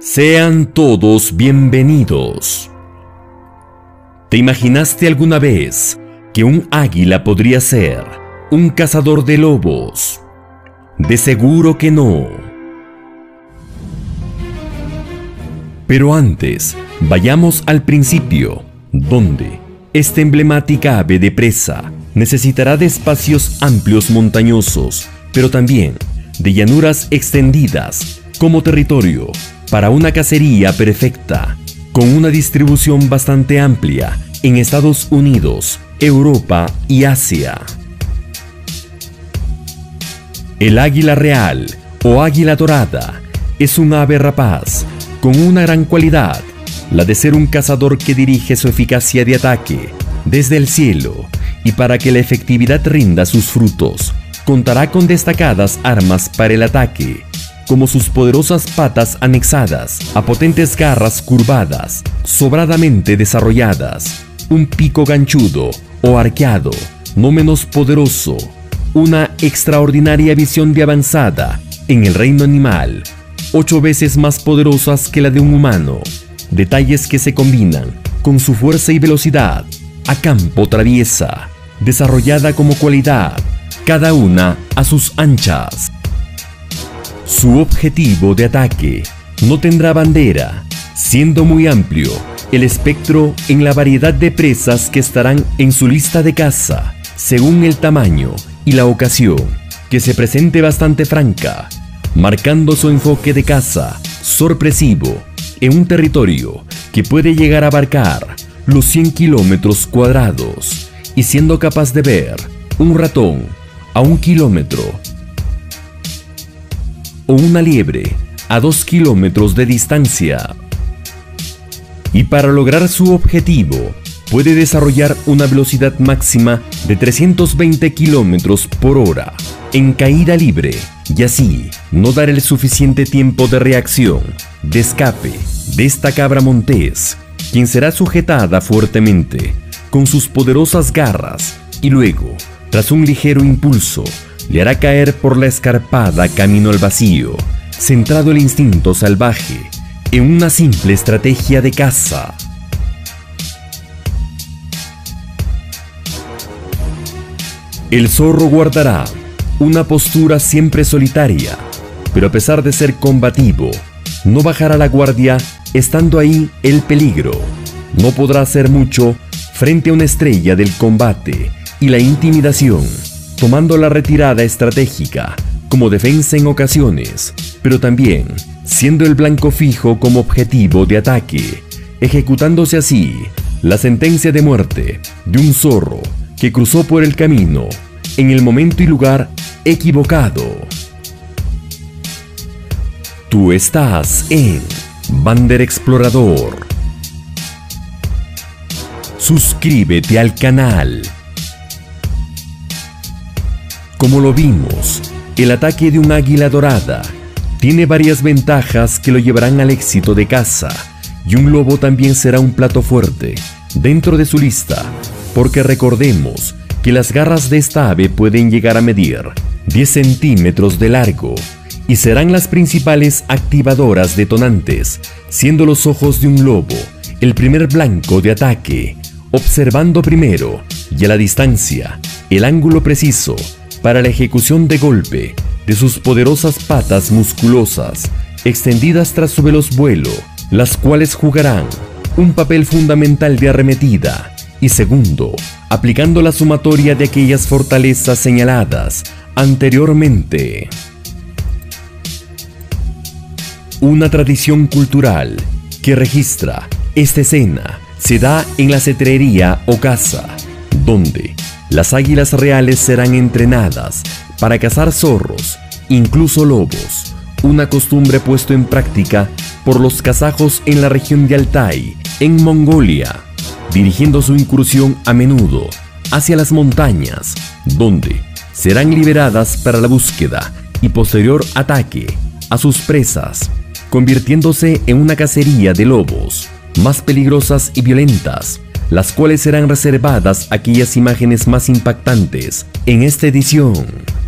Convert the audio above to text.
Sean todos bienvenidos. ¿Te imaginaste alguna vez que un águila podría ser un cazador de lobos? De seguro que no. Pero antes, vayamos al principio, donde esta emblemática ave de presa necesitará de espacios amplios montañosos, pero también de llanuras extendidas como territorio para una cacería perfecta, con una distribución bastante amplia en Estados Unidos, Europa y Asia. El águila real o águila dorada es un ave rapaz con una gran cualidad, la de ser un cazador que dirige su eficacia de ataque desde el cielo, y para que la efectividad rinda sus frutos, contará con destacadas armas para el ataque, como sus poderosas patas anexadas a potentes garras curvadas, sobradamente desarrolladas, un pico ganchudo o arqueado, no menos poderoso, una extraordinaria visión de avanzada en el reino animal, 8 veces más poderosas que la de un humano, detalles que se combinan con su fuerza y velocidad a campo traviesa, desarrollada como cualidad, cada una a sus anchas. Su objetivo de ataque no tendrá bandera, siendo muy amplio el espectro en la variedad de presas que estarán en su lista de caza, según el tamaño y la ocasión, que se presente bastante franca, marcando su enfoque de caza sorpresivo en un territorio que puede llegar a abarcar los 100 kilómetros cuadrados, y siendo capaz de ver un ratón a 1 kilómetro o una liebre a 2 kilómetros de distancia. Y para lograr su objetivo, puede desarrollar una velocidad máxima de 320 kilómetros por hora en caída libre, y así no dar el suficiente tiempo de reacción, de escape de esta cabra montés, quien será sujetada fuertemente con sus poderosas garras y luego, tras un ligero impulso, le hará caer por la escarpada camino al vacío, centrado el instinto salvaje en una simple estrategia de caza. El zorro guardará una postura siempre solitaria, pero a pesar de ser combativo, no bajará la guardia estando ahí el peligro. No podrá hacer mucho frente a una estrella del combate y la intimidación, tomando la retirada estratégica como defensa en ocasiones, pero también siendo el blanco fijo como objetivo de ataque, ejecutándose así la sentencia de muerte de un zorro que cruzó por el camino en el momento y lugar equivocado. Tú estás en Vander Explorador. Suscríbete al canal. Como lo vimos, el ataque de un águila dorada tiene varias ventajas que lo llevarán al éxito de caza, y un lobo también será un plato fuerte dentro de su lista, porque recordemos que las garras de esta ave pueden llegar a medir 10 centímetros de largo y serán las principales activadoras detonantes, siendo los ojos de un lobo el primer blanco de ataque, observando primero y a la distancia el ángulo preciso para la ejecución de golpe de sus poderosas patas musculosas extendidas tras su veloz vuelo, las cuales jugarán un papel fundamental de arremetida, y segundo, aplicando la sumatoria de aquellas fortalezas señaladas anteriormente. Una tradición cultural que registra esta escena se da en la cetrería o caza, donde las águilas reales serán entrenadas para cazar zorros, incluso lobos, una costumbre puesta en práctica por los kazajos en la región de Altai, en Mongolia, dirigiendo su incursión a menudo hacia las montañas, donde serán liberadas para la búsqueda y posterior ataque a sus presas, convirtiéndose en una cacería de lobos más peligrosas y violentas, las cuales serán reservadas aquellas imágenes más impactantes en esta edición.